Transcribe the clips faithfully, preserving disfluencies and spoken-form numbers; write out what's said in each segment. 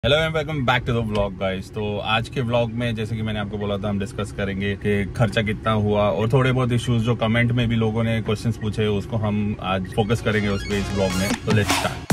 Hello and welcome back to the vlog guys. तो आज के व्लॉग में जैसे कि मैंने आपको बोला था, हम डिस्कस करेंगे कि खर्चा कितना हुआ और थोड़े बहुत इश्यूज जो कमेंट में भी लोगों ने क्वेश्चंस पूछे, उसको हम आज फोकस करेंगे उस पे इस व्लॉग में। तो let's start.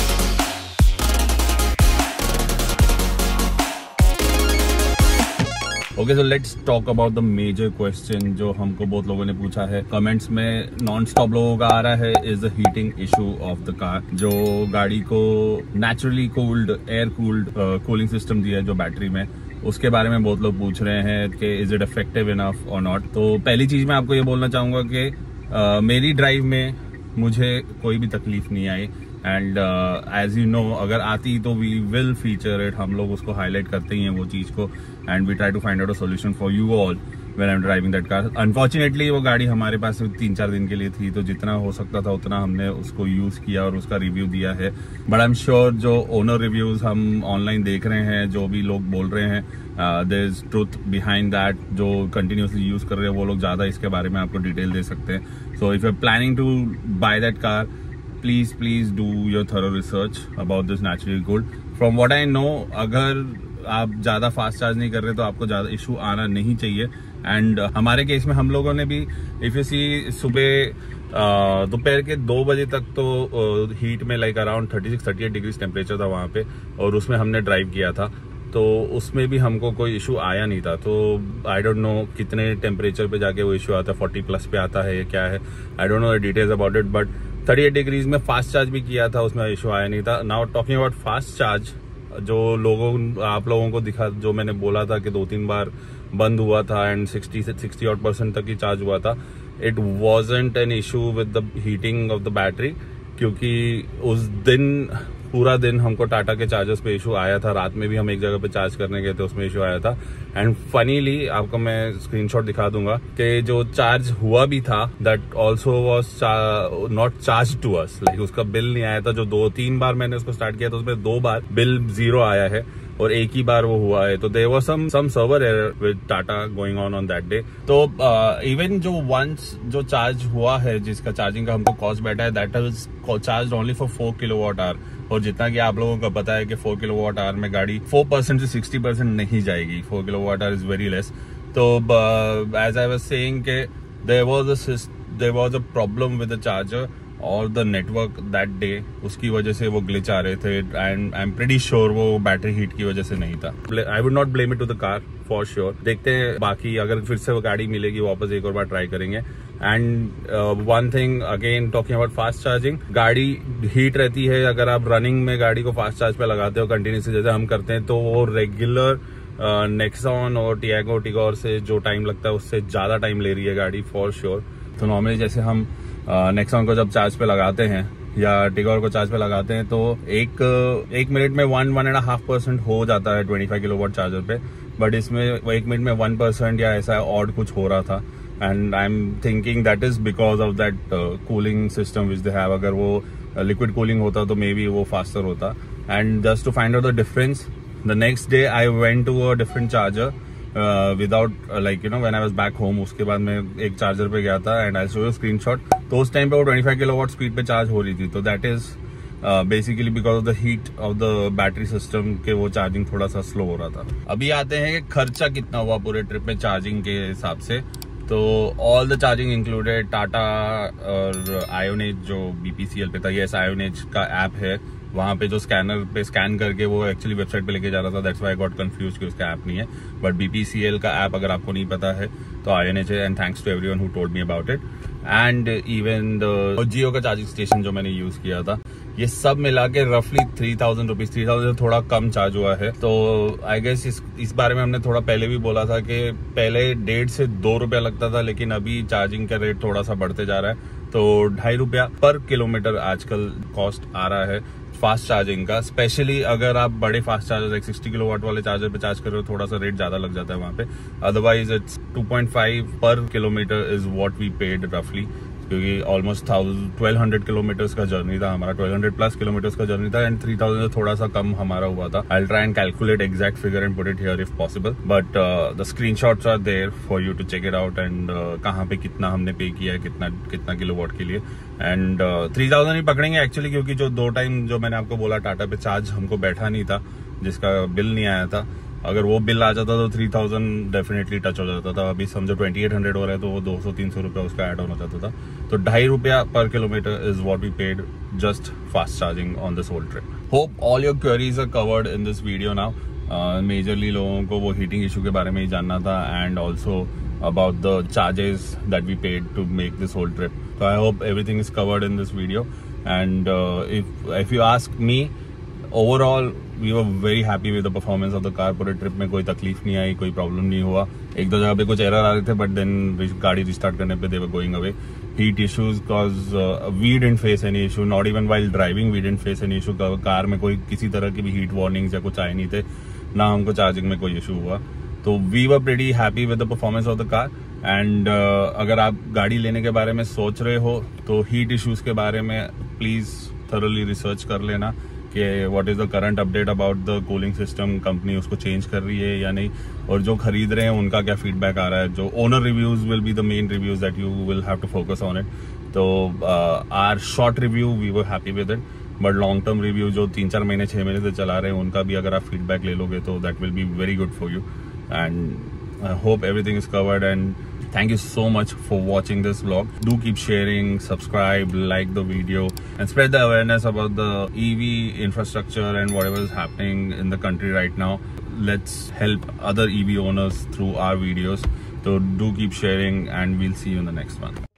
Okay, so let's talk about the major question जो हमको बहुत लोगों ने पूछा है कमेंट्स में। नॉन स्टॉप लोगों का आ रहा है is the heating issue of the car. जो गाड़ी को naturally cooled air cooled cooling system दिया है जो बैटरी में, उसके बारे में बहुत लोग पूछ रहे हैं कि इज इट इफेक्टिव इनफ और नॉट। तो पहली चीज मैं आपको ये बोलना चाहूंगा कि uh, मेरी ड्राइव में मुझे कोई भी तकलीफ नहीं आई एंड एज यू नो अगर आती तो वी विल फीचर इट। हम लोग उसको हाईलाइट करते ही हैं वो चीज को and we try to find out a solution for you all when I am driving that car. Unfortunately वो गाड़ी हमारे पास तीन चार दिन के लिए थी, तो जितना हो सकता था उतना हमने उसको यूज किया और उसका रिव्यू दिया है। बट आई एम श्योर जो ओनर रिव्यूज हम ऑनलाइन देख रहे हैं, जो भी लोग बोल रहे हैं, there is truth behind that. जो कंटिन्यूसली यूज कर रहे हैं वो लोग ज्यादा इसके बारे में आपको डिटेल दे सकते हैं। So if you are planning to buy that car, please please do your thorough research about this naturally cooled. From what I know, अगर आप ज्यादा फास्ट चार्ज नहीं कर रहे तो आपको ज्यादा इशू आना नहीं चाहिए। एंड uh, हमारे केस में हम लोगों ने भी इफ यू सी सुबह दोपहर के दो बजे तक तो हीट uh, में like around thirty six thirty eight degree temperature था वहां पे, और उसमें हमने ड्राइव किया था तो उसमें भी हमको कोई इशू आया नहीं था। तो आई डोंट नो कितने टेम्परेचर पे जाके वो इशू आता है, फोर्टी प्लस पे आता है या क्या है, I don't know the details about it. But thirty eight degrees में फास्ट चार्ज भी किया था, उसमें इशू आया नहीं था। Now talking about fast charge, जो लोगों आप लोगों को दिखा, जो मैंने बोला था कि दो तीन बार बंद हुआ था एंड सिक्सटी से सिक्सटी आउट परसेंट तक ही चार्ज हुआ था, it wasn't an issue with the heating of the battery, क्योंकि उस दिन पूरा दिन हमको टाटा के चार्जर्स पे इशू आया था। रात में भी हम एक जगह पे चार्ज करने गए थे, उसमें इशू आया था। एंड फनीली आपको मैं स्क्रीनशॉट दिखा दूंगा कि जो चार्ज हुआ भी था that also was not charge to us, like उसका बिल नहीं आया था। जो दो तीन बार मैंने उसको स्टार्ट किया था उसमें दो बार बिल जीरो आया है और एक ही बार वो हुआ है। तो there was some some server error with Tata going on on that day. तो इवन uh, जो वंस जो चार्ज हुआ है, जिसका चार्जिंग का हमको कॉस्ट बैठा है, that is charge only for four kilowatt hour. और जितना कि आप लोगों को पता है कि फोर किलोवाट आवर में गाड़ी फोर परसेंट से सिक्सटी परसेंट नहीं जाएगी। Four kilowatt hour is very less. तो एज आई वाज सेइंग के there was a there was a problem with the charger और द नेटवर्क दैट डे, उसकी वजह से वो ग्लिच आ रहे थे and I am pretty sure वो बैटरी हीट की वजह से नहीं था। I would not blame it to the car for sure. देखते हैं बाकी अगर फिर से वो गाड़ी मिलेगी वापस एक और बार ट्राई करेंगे। And one thing again talking about fast charging, गाड़ी हीट रहती है अगर आप रनिंग में गाड़ी को फास्ट चार्ज पे लगाते हो कंटिन्यूसली जैसे हम करते हैं, तो वो रेगुलर नेक्सॉन और टियागो टिगोर से जो टाइम लगता है उससे ज्यादा टाइम ले रही है गाड़ी फॉर श्योर। तो नॉर्मली जैसे हम नेक्सॉन को जब चार्ज पे लगाते हैं या टिगोर को चार्ज पे लगाते हैं तो एक एक मिनट में one one and half percent हो जाता है ट्वेंटी फाइव किलोवाट चार्जर पे। बट इसमें एक मिनट में वन परसेंट या ऐसा ऑड कुछ हो रहा था and I am thinking that is because of that cooling system which they have. अगर वो लिक्विड कूलिंग होता तो मे बी वो फास्टर होता। And just to find out the difference, the next day I went to a different charger without like you know when I was back home. उसके बाद मैं एक चार्जर पे गया था and I show you screenshot. तो उस time पे वो ट्वेंटी फाइव किलोवाट स्पीड पे चार्ज हो रही थी। तो that is basically because of the heat of the battery system के वो चार्जिंग थोड़ा सा स्लो हो रहा था। अभी आते हैं कि खर्चा कितना हुआ पूरे ट्रिप में चार्जिंग के हिसाब से। तो all the charging included Tata और आयोनेज जो बीपीसीएल पे था, ये आयोनेज का ऐप है, वहां पे जो स्कैनर पे स्कैन करके वो एक्चुअली वेबसाइट पे लेके जा रहा था। That's why I got confuse कि उसका ऐप नहीं है। बट बीपीसीएल का ऐप अगर आपको नहीं पता है तो आयोनेज है। And thanks to everyone who told me about it. And even the Jio का चार्जिंग स्टेशन जो मैंने यूज किया था, ये सब मिला के रफली three thousand rupees three thousand से थोड़ा कम चार्ज हुआ है। तो आई गेस इस इस बारे में हमने थोड़ा पहले भी बोला था कि पहले डेढ़ से दो रुपया लगता था, लेकिन अभी चार्जिंग का रेट थोड़ा सा बढ़ते जा रहा है। तो ढाई रुपया पर किलोमीटर आजकल कॉस्ट आ रहा है फास्ट चार्जिंग का। स्पेशली अगर आप बड़े fast charger like sixty kilowatt वाले चार्जर पे चार्ज कर रहे हो, थोड़ा सा रेट ज्यादा लग जाता है वहां पे। Otherwise it's two point five per kilometre is what we paid रफली, क्योंकि ऑलमोस्ट ट्वेल्व हंड्रेड किलोमीटर्स का जर्नी था हमारा, ट्वेल्व हंड्रेड प्लस किलोमीटर्स का जर्नी था एंड थ्री थाउजेंड से थोड़ा सा कम हमारा हुआ था। I will try and calculate exact figure and put it here if possible, but the screenshots are there for you to check it out and कहाँ पे कितना हमने पे किया है, कितना कितना किलोवाट के लिए। एंड थ्री थाउजेंड ही पकड़ेंगे एक्चुअली, क्योंकि जो दो टाइम जो मैंने आपको बोला टाटा पे चार्ज हमको बैठा नहीं था, जिसका बिल नहीं आया था। अगर वो बिल आ जाता तो थ्री थाउजेंड डेफिनेटली टच हो जाता था। अभी समझो ट्वेंटी एट हंड्रेड हो रहा है तो वो दो सौ तीन सौ रुपया उसका ऐड ऑन हो जाता था। तो ढाई रुपया per kilometre is what we paid just fast charging on this whole trip. Hope all your queries are covered in this video now. Majorly लोगों को वो हीटिंग इशू के बारे में ही जानना था and also about the charges that we paid to make this whole trip. So I hope everything is covered in this video. And uh, if if you ask me, overall we were very happy with the performance of the car. पूरे trip में कोई तकलीफ नहीं आई, कोई problem नहीं हुआ। एक दो जगह पे कुछ एरर आ रहे थे बट देन गाड़ी रिस्टार्ट करने पे they were going away. Heat issues cause uh, we didn't face any issue. Not even while driving we didn't face any issue. Car में कोई किसी तरह की भी हीट वार्निंग्स या कुछ आए नहीं थे, ना हमको चार्जिंग में कोई इशू हुआ। तो we were pretty happy with the performance of the car. And अगर आप गाड़ी लेने के बारे में सोच रहे हो तो हीट इश्यूज के बारे में प्लीज थरोली रिसर्च कर लेना कि what is the current update about the cooling system, company उसको चेंज कर रही है या नहीं, और जो खरीद रहे हैं उनका क्या फीडबैक आ रहा है। जो owner reviews will be the main reviews that you will have to focus on it. तो our short review we were happy with it, but long term review जो तीन चार महीने छह महीने से चला रहे हैं उनका भी अगर आप फीडबैक ले लोगे तो that will be very good for you. And I hope everything is covered, and thank you so much for watching this vlog. Do keep sharing, subscribe, like the video, and spread the awareness about the E V infrastructure and whatever is happening in the country right now. Let's help other E V owners through our videos. So do keep sharing, and we'll see you in the next one.